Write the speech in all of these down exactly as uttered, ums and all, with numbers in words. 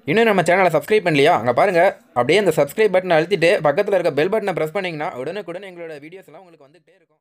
இன்னும் நம்ம சேனலை சப்ஸ்கிரைப் பண்ணலையா? அங்கே பாருங்கள், அப்படியே அந்த சப்ஸ்கிரைப் பட்டனை அழுத்திட்டு பக்கத்தில் இருக்க பெல் பட்டனை ப்ரெஸ் பண்ணிங்கன்னா உடனுக்குடன் எங்களோட வீடியோஸ் எல்லாம் உங்களுக்கு வந்துகிட்டே இருக்கும்.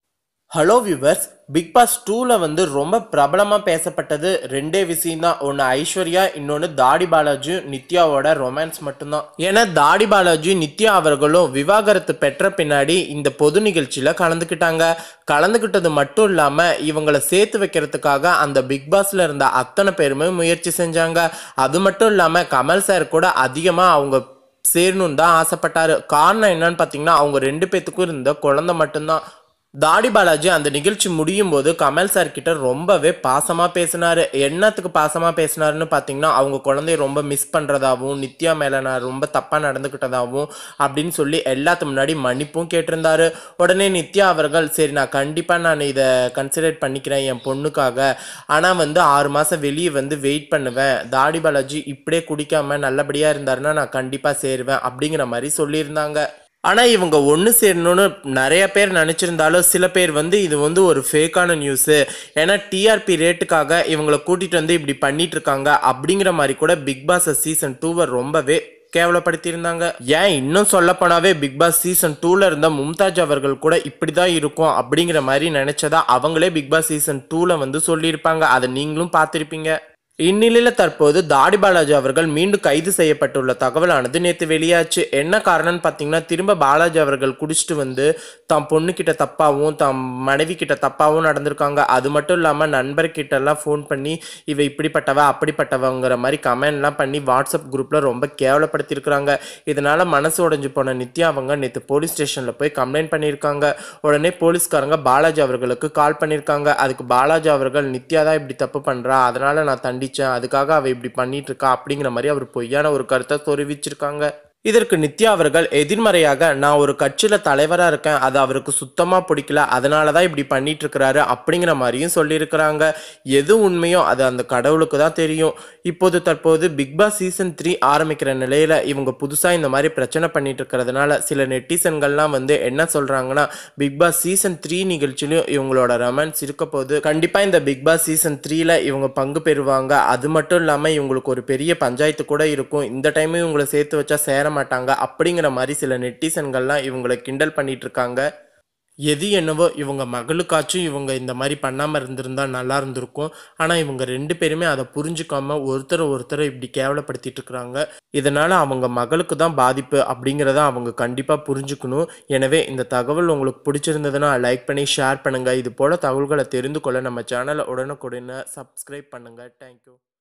ஹலோ வியூவர்ஸ், பிக் பாஸ் டூவில் வந்து ரொம்ப பிரபலமாக பேசப்பட்டது ரெண்டே விஷயம் தான். ஒன்று ஐஸ்வர்யா, இன்னொன்று தாடி பாலாஜி நித்யாவோட ரொமான்ஸ் மட்டும்தான். ஏன்னா தாடி பாலாஜி நித்யா அவர்களும் விவாகரத்து பெற்ற பின்னாடி இந்த பொது நிகழ்ச்சியில் கலந்துக்கிட்டாங்க. கலந்துக்கிட்டது மட்டும் இல்லாமல் இவங்களை சேர்த்து வைக்கிறதுக்காக அந்த பிக் பாஸில் இருந்த அத்தனை பேருமே முயற்சி செஞ்சாங்க. அது மட்டும் இல்லாமல் கமல் சார் கூட அதிகமாக அவங்க சேரணுன்னு தான் ஆசைப்பட்டாரு. காரணம் என்னன்னு பார்த்தீங்கன்னா, அவங்க ரெண்டு பேத்துக்கும் இருந்த குழந்தை மட்டும்தான். தாடி பாலாஜி அந்த நிகழ்ச்சி முடியும் போது கமல் சார் கிட்ட ரொம்பவே பாசமாக பேசினார். என்னத்துக்கு பாசமாக பேசினாருன்னு பார்த்தீங்கன்னா, அவங்க குழந்தைய ரொம்ப மிஸ் பண்ணுறதாகவும் நித்யா மேலே நான் ரொம்ப தப்பாக நடந்துக்கிட்டதாகவும் அப்படின்னு சொல்லி எல்லாத்து முன்னாடி மன்னிப்பும் கேட்டிருந்தாரு. உடனே நித்யா அவர்கள், சரி நான் கண்டிப்பாக நான் இதை கன்சிடர் பண்ணிக்கிறேன் என் பொண்ணுக்காக, ஆனால் வந்து ஆறு மாதம் வெளியே வந்து வெயிட் பண்ணுவேன், தாடி பாலாஜி இப்படியே குடிக்காமல் நல்லபடியாக இருந்தாருன்னா நான் கண்டிப்பாக சேருவேன் அப்படிங்கிற மாதிரி சொல்லியிருந்தாங்க. ஆனால் இவங்க ஒன்று சேரணும்னு நிறைய பேர் நினச்சிருந்தாலும் சில பேர் வந்து இது வந்து ஒரு ஃபேக்கான நியூஸு, ஏன்னா டிஆர்பி ரேட்டுக்காக இவங்களை கூட்டிகிட்டு வந்து இப்படி பண்ணிட்டு இருக்காங்க அப்படிங்கிற மாதிரி கூட பிக் பாஸ் சீசன் டூவை ரொம்பவே கேவலப்படுத்தியிருந்தாங்க. ஏன் இன்னும் சொல்லப்போனாவே பிக் பாஸ் சீசன் டூவில் இருந்த மும்தாஜ் அவர்கள் கூட இப்படி தான் இருக்கும் அப்படிங்கிற மாதிரி நினச்சதா அவங்களே பிக் பாஸ் சீசன் டூவில் வந்து சொல்லியிருப்பாங்க. அதை நீங்களும் பார்த்துருப்பீங்க. இந்நிலையில் தற்போது தாடி பாலாஜி அவர்கள் மீண்டும் கைது செய்யப்பட்டுள்ள தகவலானது நேற்று வெளியாச்சு. என்ன காரணம்னு பார்த்தீங்கன்னா, திரும்ப பாலாஜி அவர்கள் குடிச்சிட்டு வந்து தம் பொண்ணுக்கிட்ட தப்பாகவும் தம் மனைவி கிட்ட தப்பாகவும் நடந்திருக்காங்க. அது மட்டும் இல்லாமல் நண்பர்கிட்டலாம் ஃபோன் பண்ணி இவ இப்படிப்பட்டவ அப்படிப்பட்டவங்கிற மாதிரி கமெண்ட்லாம் பண்ணி வாட்ஸ்அப் குரூப்பில் ரொம்ப கேவலப்படுத்தியிருக்கிறாங்க. இதனால் மனசு உடைஞ்சு போன நித்யா அவங்க நேற்று போலீஸ் ஸ்டேஷனில் போய் கம்ப்ளைண்ட் பண்ணியிருக்காங்க. உடனே போலீஸ்காரங்க பாலாஜி அவர்களுக்கு கால் பண்ணியிருக்காங்க. அதுக்கு பாலாஜி அவர்கள், நித்யா தான் இப்படி தப்பு பண்ணுறா, அதனால் நான் தண்டி அதுக்காக அவ இப்படி பண்ணிட்டு இருக்கா அப்படிங்கிற மாதிரி அவர் பொய்யான ஒரு கருத்தை தெரிவிச்சிருக்காங்க. இதற்கு நித்யா அவர்கள் எதிர்மறையாக, நான் ஒரு கட்சியில் தலைவராக இருக்கேன், அது அவருக்கு சுத்தமாக பிடிக்கல, அதனால தான் இப்படி பண்ணிட்டு இருக்கிறாரு அப்படிங்கிற மாதிரியும் சொல்லியிருக்கிறாங்க. எது உண்மையோ அது அந்த கடவுளுக்கு தான் தெரியும். இப்போது தற்போது பிக் பாஸ் சீசன் த்ரீ ஆரம்பிக்கிற நிலையில் இவங்க புதுசாக இந்த மாதிரி பிரச்சனை பண்ணிட்டு இருக்கிறதுனால சில நெட்டிசன்கள்லாம் வந்து என்ன சொல்கிறாங்கன்னா, பிக் பாஸ் சீசன் த்ரீ நிகழ்ச்சியிலும் இவங்களோட ரொமான்ஸ் இருக்க போது கண்டிப்பாக இந்த பிக் பாஸ் சீசன் த்ரீல இவங்க பங்கு பெறுவாங்க. அது மட்டும் இல்லாமல் இவங்களுக்கு ஒரு பெரிய பஞ்சாயத்து கூட இருக்கும். இந்த டைமும் இவங்களை சேர்த்து வச்சா சேர மாட்டாங்க அப்படிங்கிற மாதிரி சில நெட்டிசன்கள்லாம் இவங்களை கிண்டல் பண்ணிட்டு இருக்காங்க. எது என்னவோ இவங்க மகளுக்காச்சும் இவங்க இந்த மாதிரி பண்ணாமல் இருந்திருந்தா நல்லா இருந்திருக்கும். ஆனால் இவங்க ரெண்டு பேருமே அதை புரிஞ்சுக்காம ஒருத்தர் ஒருத்தர் இப்படி கேவலப்படுத்திட்டு இருக்கிறாங்க. இதனால அவங்க மகளுக்கு தான் பாதிப்பு அப்படிங்கிறத அவங்க கண்டிப்பாக புரிஞ்சுக்கணும். எனவே இந்த தகவல் உங்களுக்கு பிடிச்சிருந்ததுன்னா லைக் பண்ணி ஷேர் பண்ணுங்கள். இது போல தகவல்களை தெரிந்து கொள்ள நம்ம சேனலை உடனுக்குடனே சப்ஸ்கிரைப் பண்ணுங்கள். தேங்க்யூ.